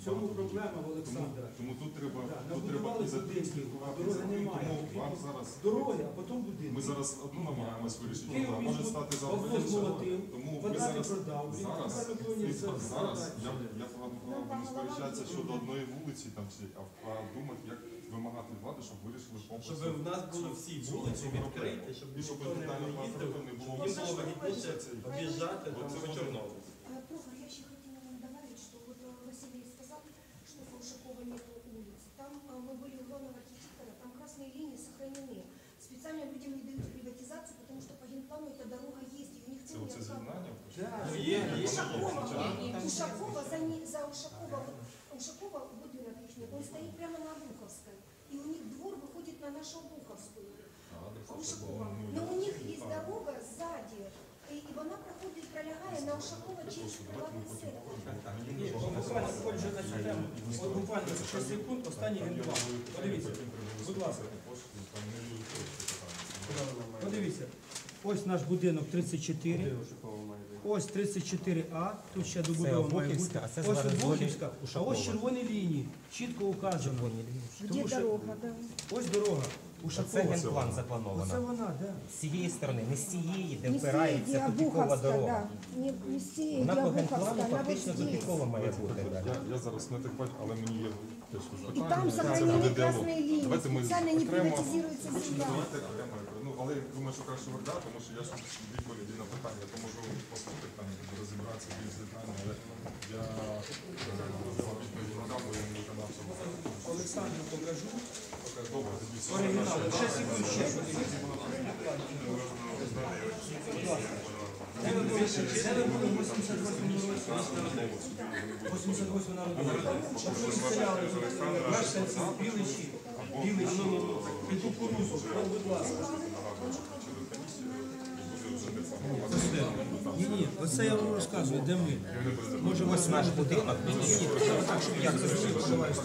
цьому проблема в Олександра. Тому тут треба Набудували будинків, а дороги немає. Дороги, а потім будинки. Ми зараз одну намагаємось вирішити, Київ а може стати завтра Павло змолотив, Тому ми квадрати зараз, продав. я буду сперечатися щодо одної вулиці, там, а думати, як вимагати влади, щоб вирішили комплексно. Щоб в нас були всі вулиці відкриті, щоб І щоб ніхто не детально їздив, не було. їм було вигідніше об'їжджати там по Чорнобилю. Прохор, я еще хотела вам добавить, что вот Василий сказал, что в Ушакова нет улиц. Там мы были у главного архитектора, там красные линии сохранены. Специально людям не дают приватизацию, потому что по генплану эта дорога есть, и у них целый Це з'єднання? Ушакова, Ушакова будинок их, он стоит прямо на Обуховской. И у них двор выходит на нашу Обуховскую. Ушакова. Но у них есть дорога сзади. І вона проходить, пролягає на Ушакова через приватний сектор. Буквально виходжу на цю тему. От буквально за 6 секунд останній генплан. Подивіться, будь ласка. Подивіться. Ось наш будинок 34. Ось 34А, тут ще добудова має бути. Ось Обухівська, а ось червоні лінії, чітко указано. Де дорога, да? Ось дорога. Це Ушакова. генплан Оце заплановано. вона, так. З цієї сторони, не з цієї, де Не впирається где тупікова Обуховская, дорога. да. Не с тей, Вона где по генплану Обуховская, она вот фактично здесь. тупікова має бути. так. Я зараз не так бачу, але мені є теж И питання. там Це сохранены буде діалог. красные линии, Давайте ми специально не окремо приватизируется хочемо земля. давати окремо. Ну, але я думаю, що краще верда, тому що я ж відповіді на питання, то можу послухати там, розібратися більш детально, але я вам відповіді надав, бо я не виконав цього. Олександру покажу. Добре, тоді все. Оригінал. 6 секунд ще. Де ви були в 88 році? 88 народу. От ви відселяли мешканців Біличі, під кукурузу. Будь ласка. Ні, оце я вам розказую, де ми. Може, Ось наш будинок. так, щоб я зрозумів, давай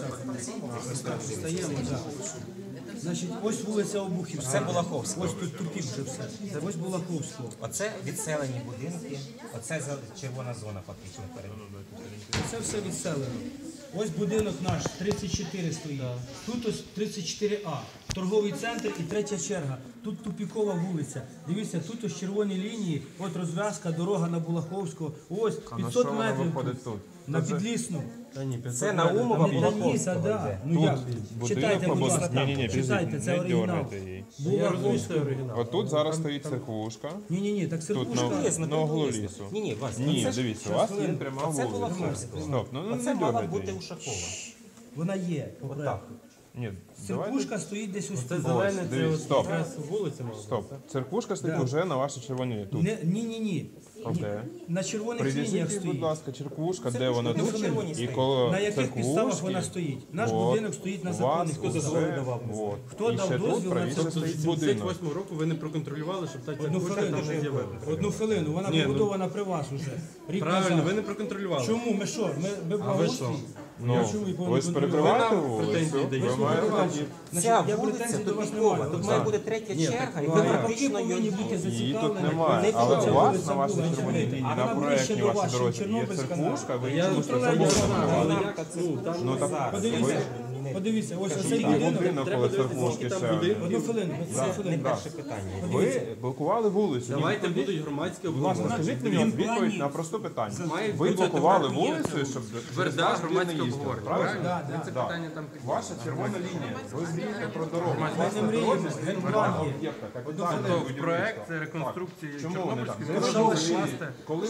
стати. Стаємо, так. Значить, ось вулиця Обухівська. Це Балаховська. Ось тут тупік вже все. Ось Балаховська. Оце відселені будинки, оце червона зона фактично перейшла. Це все відселено. Ось будинок наш, 34 стоїть. Тут ось 34А. Торговий центр і третя черга. Тут тупікова вулиця. Дивіться, тут ось червоні лінії, от розв'язка, дорога на Булаховську. Ось 500 метрів тут. На Підлісну. Це Наумова Ні, Балаховська та да. йде. Ну як? Читайте, будь ласка. Ні, Читайте, це оригінал. Булаховська. Отут зараз стоїть церквушка. Ні, так Тут церквушка. на углу лісу. Ні, Вась, Ні, це ж- дивіться, у вас є пряма Це вулиця. Балаховська. Стоп, ну Оце не мала дергайте бути її. Ушакова. Вона є. по Отак. проекту. Ні, давайте. Церквушка стоїть десь ось тут. Ось, дивіться, стоп. Вулиця мала. Стоп. Церквушка стоїть Да. вже на вашій червоній тут. Ні. Окей. На червоних лініях Приділіть, будь стоїть. ласка, черквушка, де вона на тут. червоній І стоїть. коло На яких підставах вона церквушки. стоїть? Наш от, будинок стоїть на у вас законних усе, підставах. от. Хто І дав ще дозвіл тут на правіше це? стоїть З будинок. 78 року ви не проконтролювали, щоб та Одну церквушка там не хвилину. з'явилася. Одну хвилину. Вона Ні, ну- побудована при вас уже. Рік Правильно, назад. ви не проконтролювали. Чому? Ми що? Ми благоустрій? Ну, Чому ви ви ж перекриваєте вулицю, претензії даєте. ви маєте тоді. Ця Я вулиця претензій до вас тупікова. немає. Тут має бути третя черга, і ви Ви навпаки фактично повинні її... бути Її тут зацікавлені. немає, але Ця у вас вулиця на вашій була, червоній розумієте? лінії, А на вона проєктній ближче до вашій вас, дорозі є Чорнобильська церквушка, ви Я чомусь тролейбус не знаю, забудовували. але Ну так, Подивіться, ось оцей ви будинок. будинок коло церквушки ще один. Одну хвилину, одну хвилину. Перше питання. Ви блокували вулицю. Давайте будуть громадські Будь ласка, обговорення. скажіть мені от відповідь на просте питання. Ви блокували вулицю, щоб через Верда, вас люди не громадське їздили, обговорення. правильно? Да. Ваша червона лінія. Ви мрієте про дорогу. У вас не на мріємо, дорозі стоїть генплан два є. об'єкта. Тобто Капітальний проект реконструкції Чому вони так? Чорнобильської Коли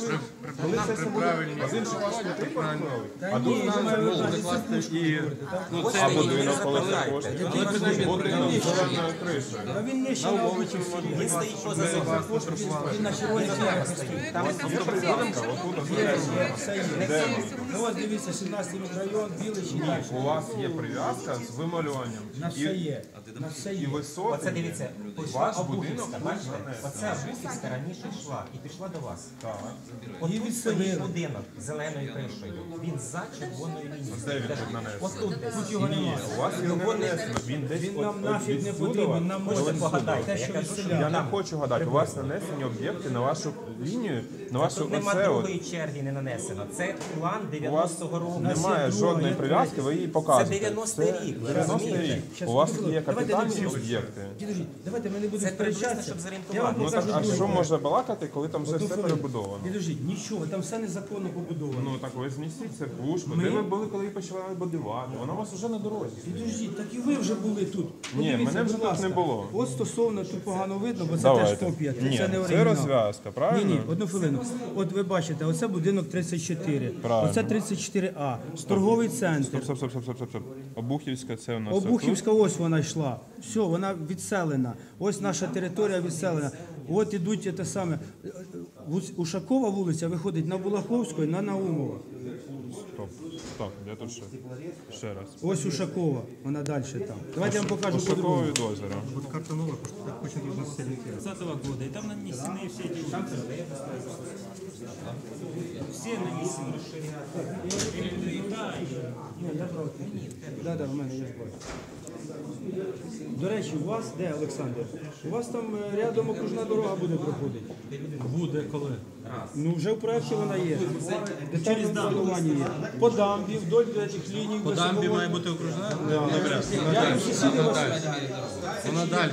це все буде, один же ваш не повернули, а Ні, тут я маю на увазі закласти церквушку і говорити, так? а будинок коло церквушки. Будинок з зеленою кришею. А він нижче на вулиці Він стоїть поза зоною. Він на червоній лінії стоїть. Там Є прив'язка, отут Все є. Ну ось дивіться, 17-й район, Біличі, далі. у вас є прив'язка з вималюванням. На все є. На все І є. Оце високий. дивіться, Пішла Ваш будинок Обухівська, тут бачите? нанесено. Оце Обухівська раніше йшла і пішла до вас. Так. От І тут відселили. стоїть будинок з зеленою кришею. Він за червоною лінією. Де він тут нанесений? Ось тут десь. Тут його немає. У вас його не нанесено, він десь Він нам от нафіг від не Судова. потрібен, нам Ось можна ви погадайте. те, що Я кажу, що відселяли. Я не хочу гадати, у вас нанесені об'єкти на вашу лінію, на вашу Тут нема оце от. другої черги не нанесено. Це план У вас 90-го року. немає є друга, жодної є прив'язки, ви її показуєте. 90-й рік, ви 90-й розумієте? рік. Щас, У вас Микола, є давайте капітальні не об'єкти. Підождіть, давайте ми не будемо Це приблизно, сперечатися. щоб Я вам зорієнтувати. Ну так, покажу а що друге. може балакати, коли там вже Одну все хвилину. перебудовано? Підождіть, нічого, там все незаконно побудовано. Ну так ви знесіть це пушку. Ми- Де ви були, коли її почали будувати? Вона у вас вже на дорозі. Підождіть, так і ви вже були тут. Ні, Подивіться, мене вже будь тут ласка. не було. От стосовно, тут погано видно, бо це Давайте. теж копія, Ні, це не це оригінал. розв'язка, правильно? Ні, одну хвилину. От ви бачите, оце будинок 34. Правильно. Оце 34А. Торговий центр. Стоп. Обухівська це у нас. Обухівська, ось вона йшла. Все, вона відселена. Ось наша територія відселена. От ідуть те саме. Ушакова вулиця виходить на Булаховську і на Наумова. Стоп, я тут ще раз. Ось Ушакова, вона далі там. Давайте я вам покажу Ушакова по-другому. від озера. Карта нова, очень трудно селить. 2020 года, и там нанесены все эти все нанесены. Да, в мене є зброй. До речі, у вас, де Олександр? У вас там рядом окружна дорога буде проходити. Буде коли? Ну вже в проєкті вона є. Детальне планування є. По дамбі, вдоль цих ліній. По дамбі має бути окружна? Я сусіди вас. Вона далі.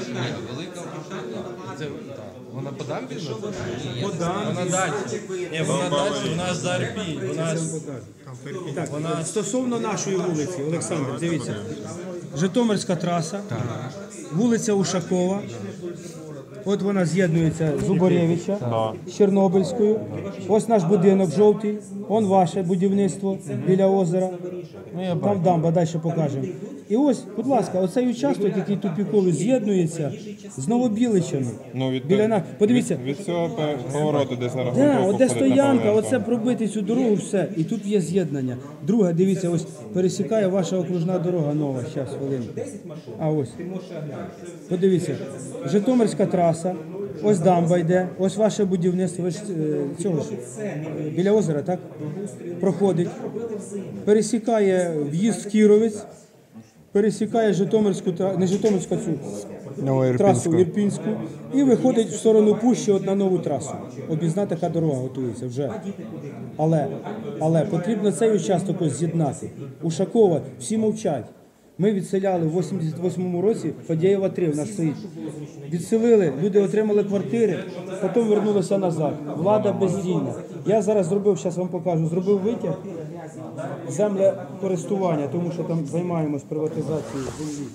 Вона по дамбі? По дамбі. Вона далі. Ні, вона далі, вона за Арпінь. Вона Так, стосовно нашої вулиці, Олександр, дивіться. Житомирська траса, вулиця Ушакова. От вона з'єднується з Уборєвича, з Чорнобильською. Ось наш будинок жовтий, он ваше будівництво біля озера. Там дамба, далі покажемо. І ось, будь ласка, оцей участок, який тупіковий, з'єднується з Новобіличами. Біля нас. Подивіться, Від цього повороту, де зараз да, Гудков от де походить на стоянка, Павленко. оце пробити цю дорогу, все. І тут є з'єднання. Друге, дивіться, ось пересікає ваша окружна дорога нова. Зараз, хвилинку. А ось. Подивіться, Житомирська траса, ось дамба йде, ось ваше будівництво, ось цього ж, біля озера, так? Проходить. Пересікає в'їзд в Кіровець, пересікає Житомирську, не Житомирську, а цю трасу Ірпінську і виходить в сторону Пущі от на нову трасу. Об'їзна така дорога готується вже. Але потрібно цей участок ось з'єднати. Ушакова, всі мовчать. Ми відселяли в 88-му році, Фадєєва 3 в нас стоїть. Відселили, люди отримали квартири, потім вернулися назад. Влада бездійна. Я зараз зробив, зараз вам покажу, зробив витяг землекористування, тому що там займаємось приватизацією землі.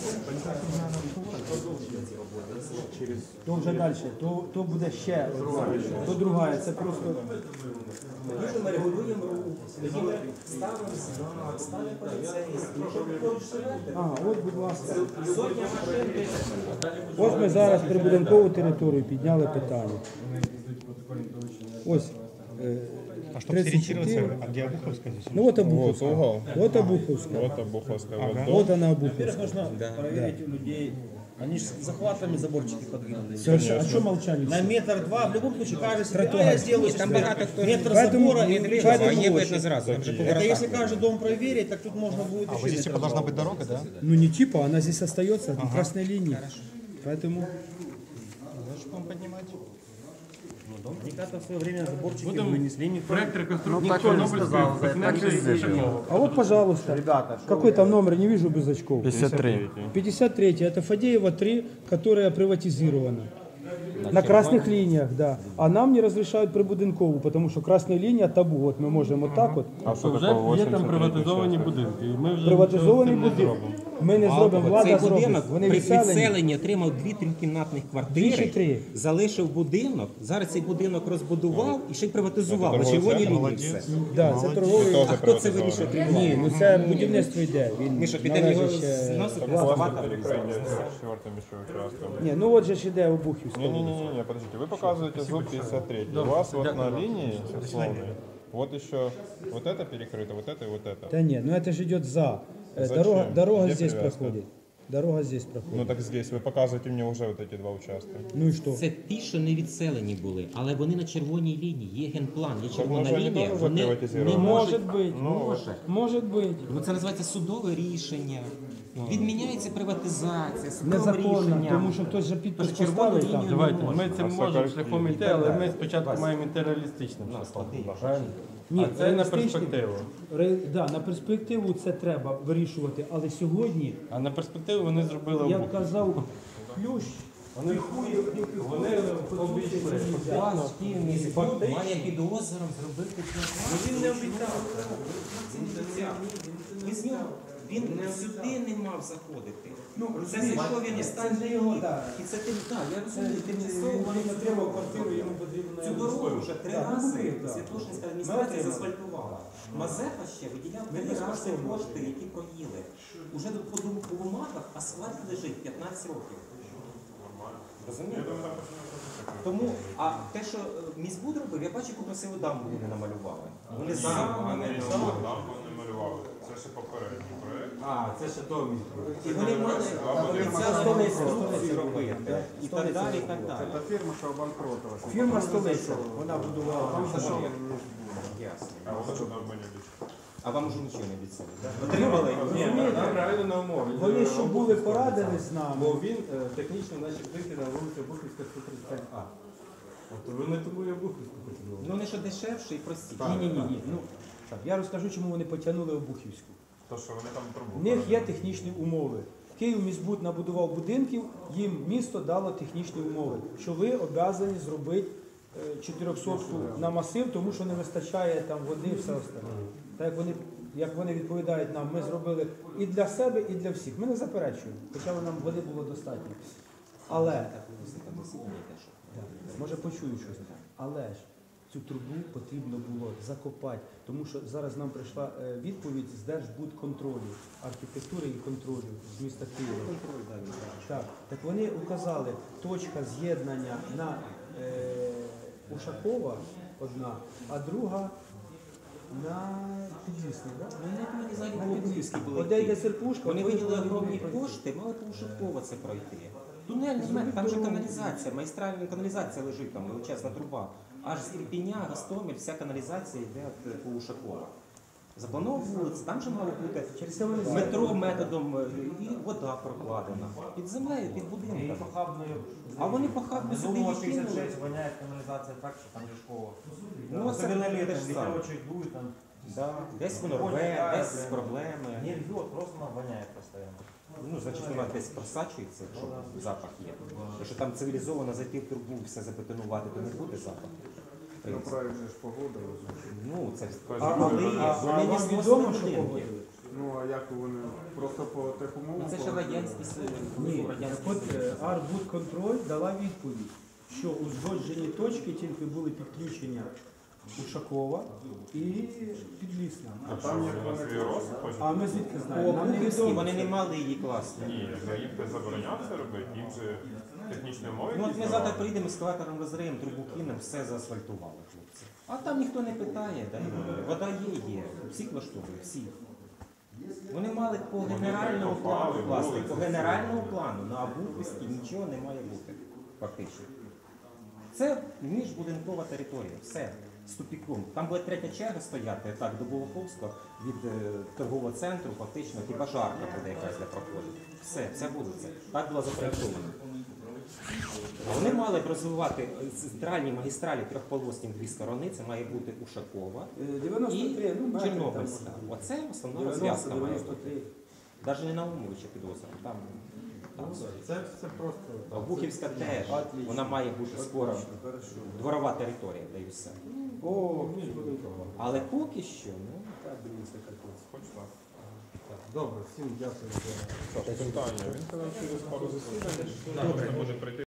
То вже далі, то буде ще одна, то друга, це просто... Ми регулюємо рух, ми ставимо знак, ставимо поліцейські. Ага, от, будь ласка. Ось ми зараз прибудинкову територію підняли питання. Ось. А чтобы 34. сориентироваться, а где Обуховская здесь? Ну от Обуховська. угол. От Обуховська. Вот Обуховская, вот дом. Вот она Обуховська. Нужно проверить у людей. Они же с захватами заборчики подвинули. Совершенно. А що молчали? На метр-два, в любом случае, каждый себе, Тротуар. я сделаю Там себе багато хто метр Поэтому- забора и поэтому- А є две видно зразу, там же Это поворота. если каждый дом проверить, так тут можно будет еще Здесь метр типа должна забора. быть дорога, да? Ну не типа, она здесь остается, на красной линии. Поэтому... Значит, будем поднимать. Они когда-то в свое время заборчики вынесли, никто, Проект реконструкції никто не сказал за это. А вот, пожалуйста, Ребята, какой там номер, не вижу без очков. 53. 53, это Фадеева 3, которая приватизирована. На красных линиях, да. А нам не разрешают прибудинкову, потому что красная линия табу. Вот мы можем вот так вот. А що Вже такого є там 83-й приватизовані участок? будинки. І ми вже Приватизований нічого з цим не будинок. зробимо. Ми не зробимо, Цей влада зробить. будинок Вони при відселені. відселенні отримав 2 трикімнатних Дві чи квартири, три? залишив будинок, зараз цей будинок розбудував і ще й приватизував на торговий червоній центр, лінії все. Да, це торговий. Теж А хто це приватизований. вирішує крім Ні, влади? ну це будівництво йде. Він Ми що, підемо його належить ще... зносити, У вас здавати? перекрытие с четвертым еще участком. Ні, ну от же ж іде Обухівська. Не-не-не, подождите, вы показываете зуб 53. У вас вот на линии условной, вот еще вот это перекрыто, вот это и вот это. Да нет, ну это же идет за. Зачем? Дорога Где здесь привязка? проходит. Дорога здесь проходит. Ну так здесь вы показываете мне уже вот эти два участка. Ну и что? Це ті, що не відселені були, але вони на червоній лінії. Є генплан, є червона може, вони лінія. теж Вони не приватизовані? Может можуть. быть. Може. Может быть. Ну, це називається судове рішення. Відміняється приватизація, судовим Незаконно, рішенням. тому що хтось же підпис Тож червону поставив там. лінію Давайте, не можна. ми цим можемо шляхом йти, але ми спочатку маємо йти реалістичним шляхом. Правильно? Ні, А це на реалістичні- перспективу. Да, на перспективу це треба вирішувати, але сьогодні, А на перспективу вони зробили як обухів. казав Плющ, Вони обійшли. План Київміськбуд має під озером зробити Він не обіцяв. Без нього він сюди не мав заходити. Це зайшов він із станції. І це тим, так, я розумію, тимчасово вони отримав квартиру, йому потрібно цю дорогу вже 3 рази Святошинська адміністрація заасфальтувала. Мазепа ще виділяв 3 рази кошти, які проїли. Уже тут по бумагах асфальт лежить 15 років. Розумієте? Тому, а те, що міськбуд робив, я бачу, яку красиву дамбу вони намалювали. Вони саме малювали. Це ще попередній проект. А, це ще то міськбуд. і вони мали обіцяли реконструкцію робити. І так далі, і так далі. Це фірма, що обанкротилася. фірма столиця, вона будувала. Ясно. А воно що нам не більше. А вам уже нічого не обіцяли? Отримали? Ні, нам реально на умови. Вони що були порадили з нами. Бо він технічно наче вийти на вулицю Бухівська 135А. От вони тому і Бухівську хотіли. Ну, вони що дешевше і простіше. Ні. Ну, так, я розкажу, чому вони потягнули Обухівську. То, що вони там трубу. В них є технічні умови. Київміськбуд набудував будинків, їм місто дало технічні умови, що ви обов'язані зробити 400-ку на масив, тому що не вистачає там води і все остальне. Так як вони відповідають нам, ми зробили і для себе, і для всіх. Ми не заперечуємо, хоча нам води було достатньо. Але, може почую щось, але ж цю трубу потрібно було закопати, тому що зараз нам прийшла відповідь з Держбудконтролю, архітектури і контролю з міста Києва. Так вони указали, точка з'єднання на Ушакова одна, а друга на Підлісний, так? Вони взагалі по-Бухівськи були. От де йде Серпушка, Вони от виділили ви огромні пройти. кошти, мали по Ушакова це пройти. Тунель, там же каналізація, магістральна каналізація лежить, там величезна труба. Аж з Ірпіня, Гостомель, вся каналізація йде по Ушакова. Запланована вулиця, там же мало бути метро методом і вода прокладена. Під землею, під будинком. А вони похабно сюди відкинули. воняет канализация так, что там же школа. Ну, це Особенно те летом, ж саме. ветерочек дует, там Да. Десь воно рве, десь проблеми. не рвет, просто она воняет постоянно. Ну, значить, вона десь просачується, якщо запах є. Якщо там цивілізовано зайти в трубу, все забетонувати, то не буде запаху. В принципі. Правильно ж погода, розумієш. Ну, це А вони не вам відомо, зносили що будинки. погодили? Ну, а як вони просто по тих Ну, умовах? це ще радянські сили. Ні, радянські от сили. Арбудконтроль дала відповідь, що узгоджені точки тільки були підключення Ушакова і Підлісна. А там як вони свій рост хочуть? А ми звідки По знаємо? Нам Бухівській невідомо. вони не мали її класти. Ні, їм це забороняти це робити, їм же технічні умови. Ну от якісь ми завтра давали. приїдемо ескалатором розриємо, трубу кинемо, все заасфальтували, хлопці. А там ніхто не питає, да? Вода є. Всіх влаштовує, всіх. Вони мали по генеральному плану копали, класти. вулиці. По генеральному плану на Бухівській нічого не має бути, фактично. Це міжбудинкова територія, все, з тупіком. Там буде третя черга стояти, так, до Болоховського, від торгового центру, фактично, хіба жарка буде якась для проходу. Все, вся вулиця. Так була запроєктована. Вони мали б розвивати центральні магістралі трьохполосні в дві сторони, це має бути Ушакова і 93, ну, метри Чорнобильська. Оце основна розв'язка має бути. 93. Навіть не Наумовича під озером, там. Це просто. Бухівська теж, вона має бути скоро дворова територія, де і все. О, міжбудинкова. Але поки що, ну, Добре, всім дякую за Питання. Він казав, через пару засідань. Добре. Може прийти.